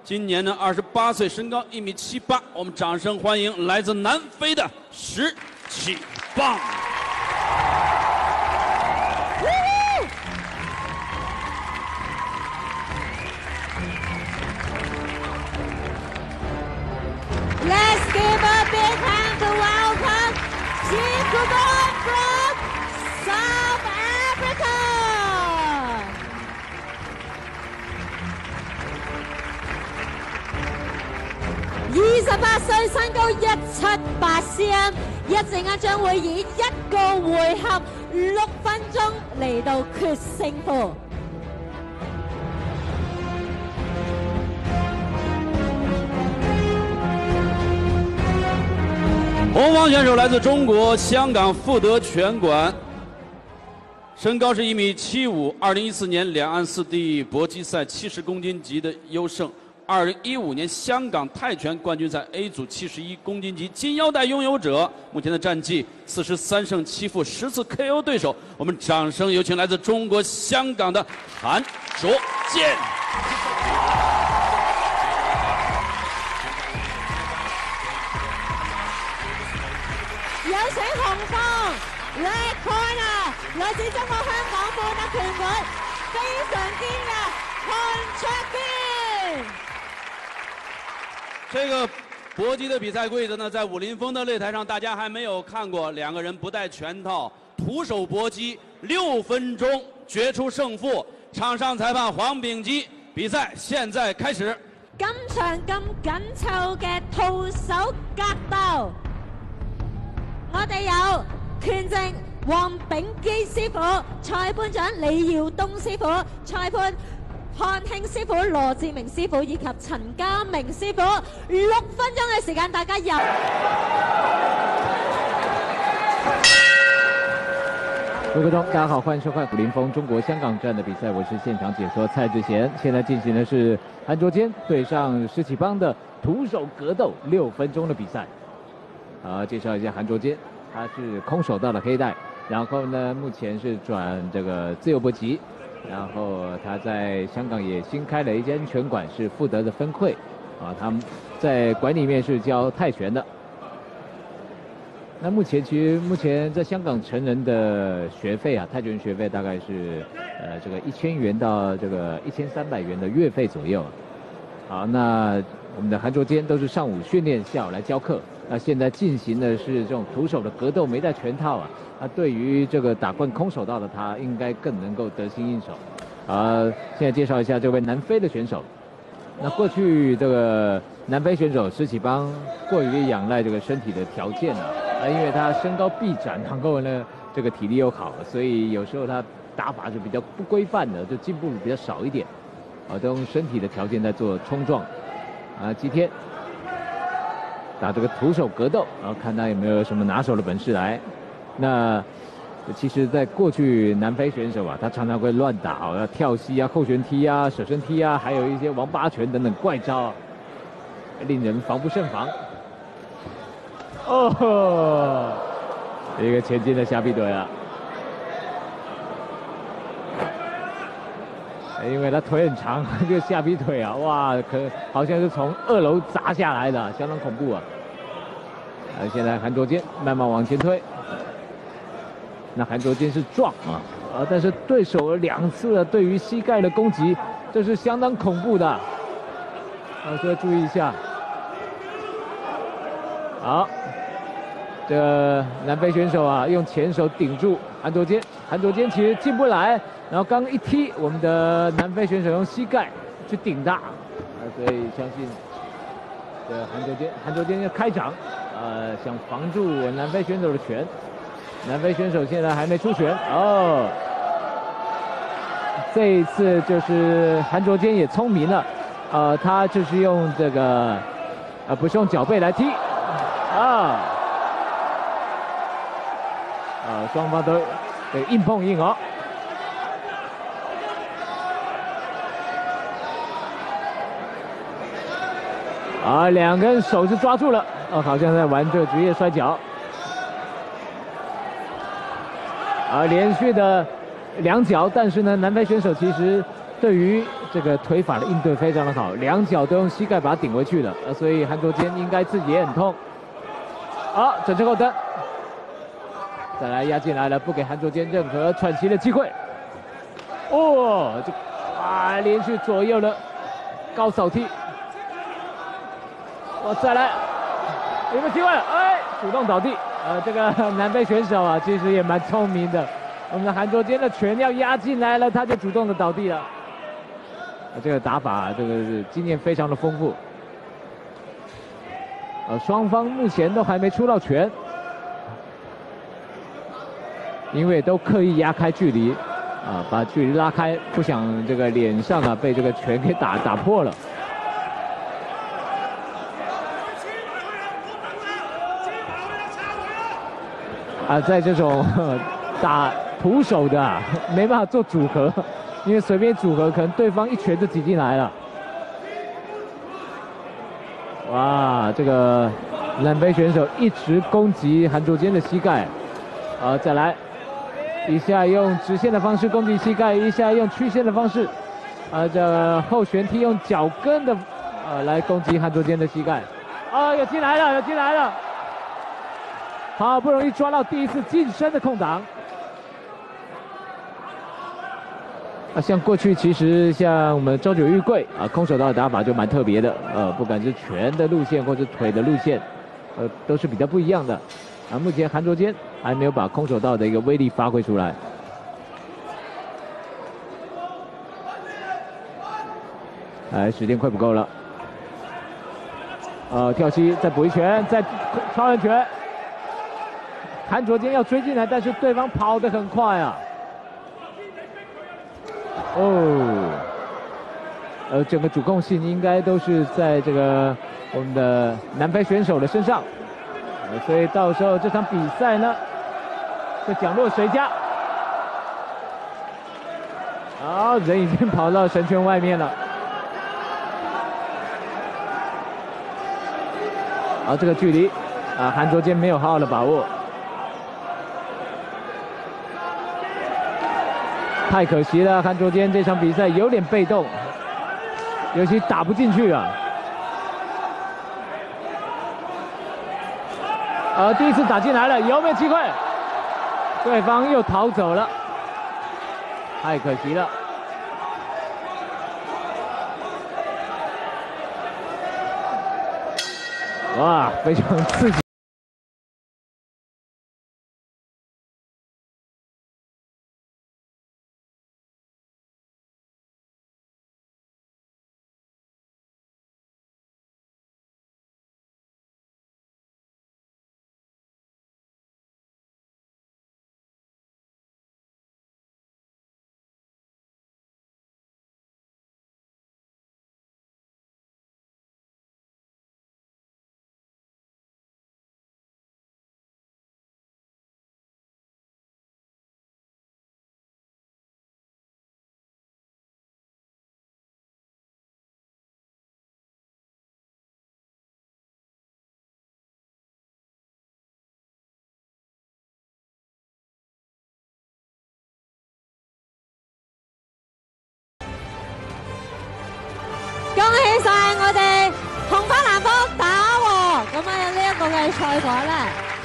今年呢28岁，身高1.78米，我们掌声欢迎来自南非的石启棒。 Let's give a big hand to welcome Chikuban from South Africa. 28歲，身高178 cm， 一陣間將會以一個回合6分鐘嚟到決勝負。 红方选手来自中国香港富德拳馆，身高是1.75米，2014年两岸四地搏击赛70公斤级的优胜，2015年香港泰拳冠军赛 A 组71公斤级金腰带拥有者，目前的战绩43胜7负，10次 KO 对手。我们掌声有请来自中国香港的韩卓健。 有請紅方 Red Corner 來自中國香港富德拳館非常堅嘅韓卓健。 这个搏击的比赛规则呢，在武林风的擂台上大家还没有看过，两个人不带拳套，徒手搏击，6分鐘決出勝負。場上裁判黃秉基，比賽現在開始。 今場咁緊湊嘅徒手格鬥。我哋有拳證黃秉基師傅、裁判長李耀東師傅、裁判漢慶師傅、羅志明師傅以及陳家明師傅。6分鐘嘅時間，大家入。 各位观众，大家好，欢迎收看武林风中国香港站的比赛，我是现场解说蔡志贤。现在进行的是韩卓坚对上石启邦的徒手格斗6分钟的比赛。好，介绍一下韩卓坚，他是空手道的黑带，然后呢，目前是转这个自由搏击，然后他在香港也新开了一间拳馆，是富德的分会，啊，他们在馆里面是教泰拳的。那目前在香港成人的学费啊，泰拳学费大概是这个1000元到这个1300元的月费左右。好，那我们的韩卓坚都是上午训练，下午来教课。那现在进行的是这种徒手的格斗，没带拳套啊。那对于这个打惯空手道的他，应该更能够得心应手。现在介绍一下这位南非的选手。那过去这个南非选手石启邦过于仰赖这个身体的条件啊，因为他身高臂展，然后呢这个体力又好，所以有时候他打法是比较不规范的，就进步比较少一点。都用身体的条件在做冲撞。今天打这个徒手格斗，然后看他有没有什么拿手的本事来。那其实，在过去南非选手啊，他常常会乱打，要跳膝啊、后旋踢啊、舍身踢啊，还有一些王八拳等等怪招，令人防不胜防。哦，一个前进的下臂腿啊！因为他腿很长，这个下臂腿啊，哇，好像是从2楼砸下来的，相当恐怖啊！现在韩卓坚慢慢往前推，那韩卓坚是撞啊，但是对手2次对于膝盖的攻击，这是相当恐怖的，所以注意一下。好，这个南非选手啊，用前手顶住韩卓坚，韩卓坚其实进不来。然后刚一踢，我们的南非选手用膝盖去顶他，所以相信这韩卓坚要开掌，想防住南非选手的拳。南非选手现在还没出拳哦。这一次就是韩卓坚也聪明了，他就是用这个不是用脚背来踢双方都硬碰硬哦。2个人手是抓住了，好像在玩这个职业摔跤。连续的2脚，但是呢，南非选手其实对于这个腿法的应对非常的好，两脚都用膝盖把它顶回去了，所以韩卓坚应该自己也很痛。好，整车后蹬，再来压进来了，不给韩卓坚任何喘息的机会。哦，这连续左右的高扫踢。再来，有没有机会？哎，主动倒地。这个南非选手啊，其实也蛮聪明的。我们的韩卓坚的拳要压进来了，他就主动的倒地了。这个打法，这个是经验非常的丰富。双方目前都还没出到拳，因为都刻意压开距离，把距离拉开，不想这个脸上啊被这个拳给打破了。在这种打徒手的没办法做组合，因为随便组合可能对方一拳就挤进来了。哇，这个南非选手一直攻击韩卓坚的膝盖，再来，一下用直线的方式攻击膝盖，一下用曲线的方式，这后旋踢用脚跟的来攻击韩卓坚的膝盖。有进来了，有进来了。好不容易抓到第一次近身的空档。像过去其实像我们周九玉贵空手道的打法就蛮特别的，不管是拳的路线或者腿的路线，都是比较不一样的。目前韩卓坚还没有把空手道的一个威力发挥出来。时间快不够了。跳膝再补一拳，再超人拳。韩卓坚要追进来，但是对方跑得很快啊。整个主控性应该都是在这个我们的南非选手的身上，所以到时候这场比赛呢，会奖落谁家。好，人已经跑到神圈外面了。好，这个距离韩卓坚没有好好的把握。太可惜了，韩卓坚这场比赛有点被动，尤其打不进去啊。第一次打进来了，有没有机会？对方又逃走了，太可惜了。哇，非常刺激。 恭喜晒我哋紅方藍方打和，咁呢一個嘅賽果咧。